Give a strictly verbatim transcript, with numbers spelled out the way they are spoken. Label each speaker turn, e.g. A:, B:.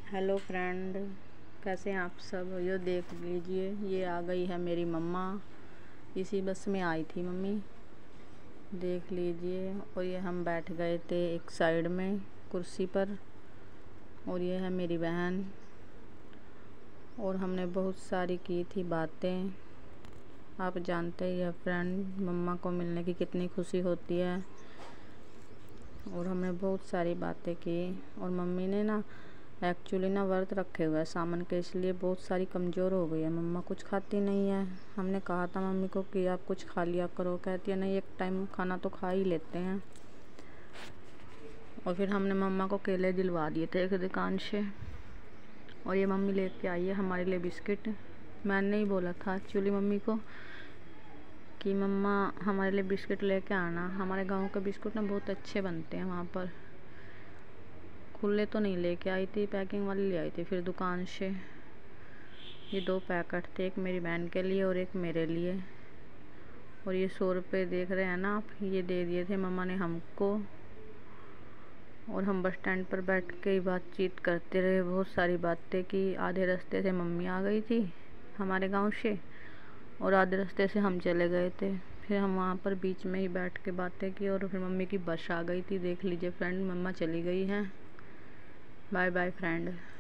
A: Hello friend, कैसे हैं आप सब। ये देख लीजिए, ये आ गई है मेरी मम्मा। इसी बस में आई थी मम्मी, देख लीजिए। और ये हम बैठ गए थे एक साइड में कुर्सी पर। और ये है मेरी बहन। और हमने बहुत सारी की थी बातें। आप जानते ही हैं फ्रेंड, मम्मा को मिलने की कितनी खुशी होती है। और हमने बहुत सारी बातें की। और मम्मी ने ना एक्चुअली ना व्रत रखे हुए हैं सावन के, इसलिए बहुत सारी कमज़ोर हो गई है मम्मा, कुछ खाती नहीं है। हमने कहा था मम्मी को कि आप कुछ खा लिया करो, कहती है नहीं एक टाइम खाना तो खा ही लेते हैं। और फिर हमने मम्मा को केले दिलवा दिए थे एक दुकान से। और ये मम्मी लेके आई है हमारे लिए बिस्किट। मैंने ही बोला था एक्चुअली मम्मी को कि मम्मा हमारे लिए बिस्किट लेके आना। हमारे गाँव के बिस्कुट ना बहुत अच्छे बनते हैं वहाँ पर। खुले तो नहीं लेके आई थी, पैकिंग वाले ले आई थी फिर दुकान से। ये दो पैकेट थे, एक मेरी बहन के लिए और एक मेरे लिए। और ये सौ रुपये देख रहे हैं ना आप, ये दे दिए थे मम्मा ने हमको। और हम बस स्टैंड पर बैठ के ही बातचीत करते रहे, बहुत सारी बातें की। आधे रास्ते से मम्मी आ गई थी हमारे गांव से और आधे रास्ते से हम चले गए थे। फिर हम वहाँ पर बीच में ही बैठ के बातें की और फिर मम्मी की बस आ गई थी। देख लीजिए फ्रेंड, मम्मा चली गई हैं। Bye bye friend.